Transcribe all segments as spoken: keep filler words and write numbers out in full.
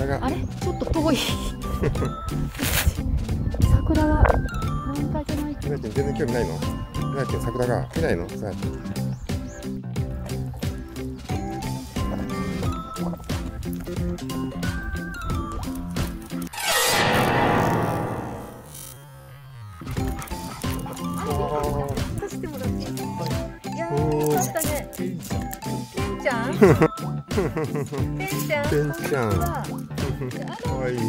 桜が。 あれちょっと遠い桜が満開じゃない。 みなちゃん全然興味ないの？みなちゃん桜が見ないの？さあ貸してもらっていい？いやー、よかったね。てんちゃん？てんちゃん。 てんちゃん。かわいい。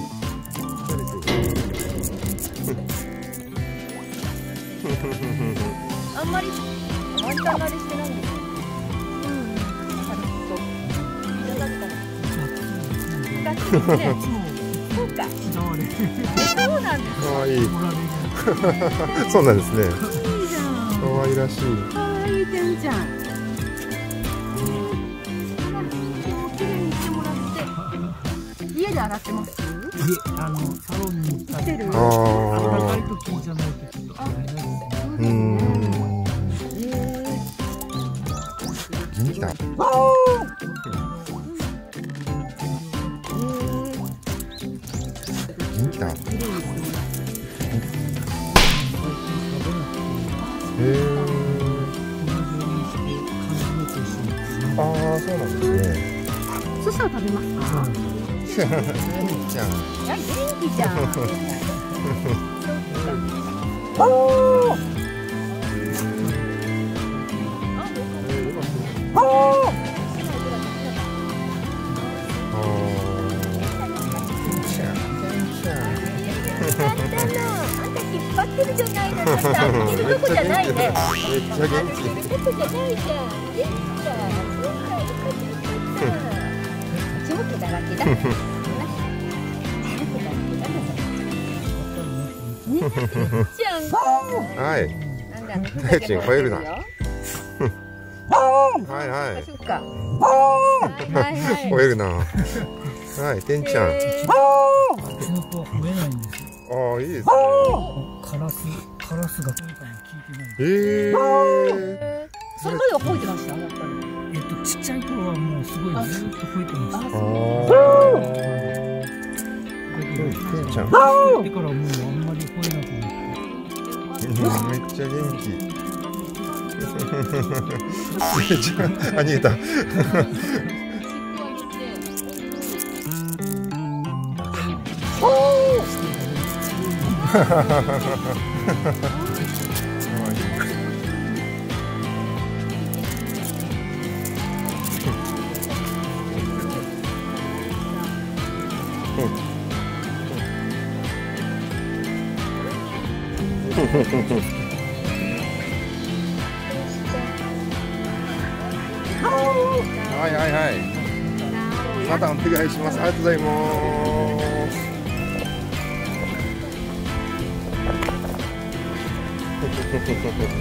あんまりワンちゃん慣れしてないんですよ。うん。あれと。じゃだったら。そうか。そうなんです。 かわいい。そうなんですね。 いいじゃん。 かわいらしい。 かわいいてんちゃん。綺麗にしてもらって。家で洗ってます？ あのサロンに行ったり。 ああ。 暖かい時じゃないとちょっとあれなんですね。 うーん。元気だ。元気だ。へえ。ああ、そうなんですね。 そしたら食べますか？ てんちゃん。 いや、元気じゃん。あんた引っ張ってるじゃないの。あんた開けるとこじゃないね。 めっちゃ元気。 開けるとこじゃないじゃん。元気じゃん。そうか、よかったよかった。口も毛だらけだ。口も毛だらけだね。ちゃん。 はい。 なんだあのふ大地に吠えるな。はいはい。 そっか。はいはい。 吠えるな。はい、てんちゃん。 うちの子吠えないんですよ。 ああ、いいですね。 カラス、カラスが今回も聞いてない。 ええ。 それまでは吠えてました。やっぱり。 えっとちっちゃい頃はもうすごいずーっと吠えてました。 ああ。 だけどてんちゃん。 年取ってからもうあんまり吠えなくなって。 めっちゃ元気。めっちゃ、あ、逃げた。はいはいはい。またお願いします。ありがとうございます。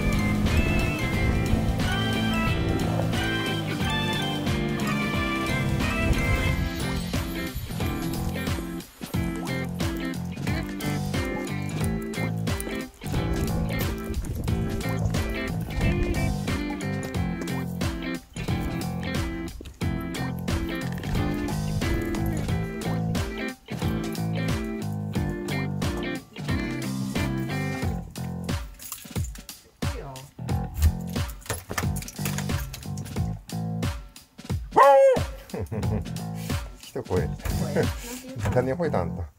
来た声。何吠えたあんた。